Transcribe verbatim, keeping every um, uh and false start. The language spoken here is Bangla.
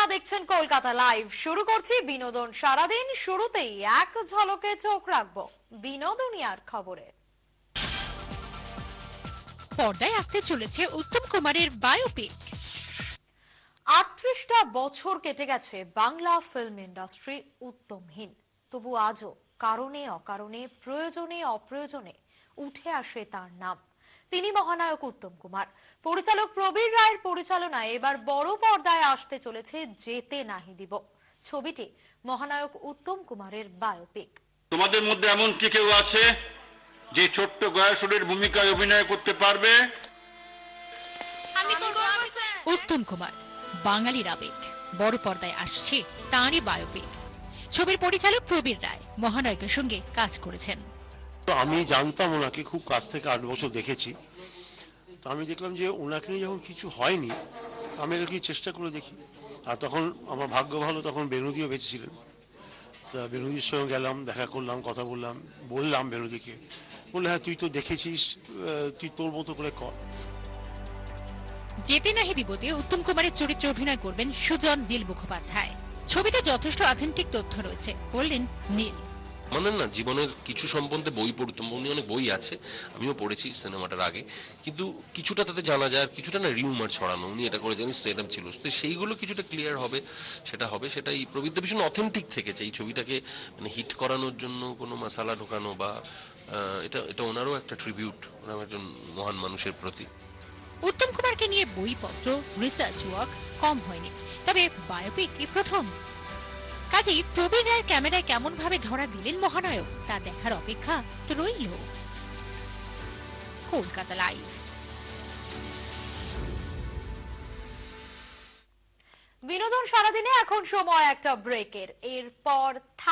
আপনারা দেখছেন কলকাতা লাইভ। শুরু করছি বিনোদন সারাদিন। শুরুতেই এক ঝলকে চোখ রাখবো বিনোদনিয়ার খবরে। পর্দায় আসতে চলেছে উত্তম কুমারের বায়োপিক। আটত্রিশটা বছর কেটে গেছে বাংলা ফিল্ম ইন্ডাস্ট্রি উত্তমহীন, তবু আজও কারণে অকারণে প্রয়োজনে অপ্রয়োজনে উঠে আসে তার নাম। তিনি মহানায়ক উত্তম কুমার। পরিচালক প্রবীর রায়ের পরিচালনায় এবার বড় পর্দায় আসতে চলেছে যেতে নাহি দিব। ছবিটি মহানায়ক উত্তম কুমারের বায়োপিক। তোমাদের মধ্যে এমন কি কেউ আছে যে ছোট্ট গয়াসুরের ভূমিকায় অভিনয় করতে পারবে? উত্তম কুমার বাঙালির আবেগ, বড় পর্দায় আসছে তাঁরই বায়োপিক। ছবির পরিচালক প্রবীর রায় মহানায়কের সঙ্গে কাজ করেছেন। আমি জানতাম ওনাকে খুব কাছ থেকে, আট বছর দেখেছি। তো আমি দেখলাম যে ওনাকে নিয়ে যখন কিছু হয়নি, আমি কি চেষ্টা করে দেখি। আর তখন আমার ভাগ্য ভালো, তখন বেনুদিও বেঁচে ছিলেন। তা বেনুদির সঙ্গে গেলাম, দেখা করলাম, কথা বললাম, বললাম বেনুদিকে, বললে হ্যাঁ তুই তো দেখেছিস, তুই তোর মতো করে কর। যেতে নাহি দিবতে উত্তম কুমারের চরিত্রে অভিনয় করবেন সুজন নীল মুখোপাধ্যায়। ছবিতে যথেষ্ট অথেন্টিক তথ্য রয়েছে বললেন নীল। মানে না, জীবনের কিছু সম্বন্ধে বই পড়তাম, উনি অনেক বই আছে, আমিও পড়েছি সিনেমাটার আগে, কিন্তু কিছুটা তাতে জানা যায়, আর কিছুটা না রিউমার ছড়ানো, উনি এটা করে জানিস তো এরকম ছিল, তো সেইগুলো কিছুটা ক্লিয়ার হবে, সেটা হবে, সেটাই প্রবৃত্তি ভীষণ অথেন্টিক থেকেছে। এই ছবিটাকে মানে হিট করানোর জন্য কোনো মশালা ঢোকানো বা এটা এটা ওনারও একটা ট্রিবিউট, ওনার একজন মহান মানুষের প্রতি। উত্তম কুমারকে নিয়ে বইপত্র, রিসার্চ ওয়ার্ক কম হয়নি, তবে বায়োপিক এই প্রথম। কাজেই প্রবীর রায়ের ক্যামেরায় কেমন ভাবে ধরা দিলেন মহানায়ক, তা দেখার অপেক্ষা তো রইল। কলকাতা লাইভ। বিনোদন সারাদিনে এখন সময় একটা ব্রেকের। এরপর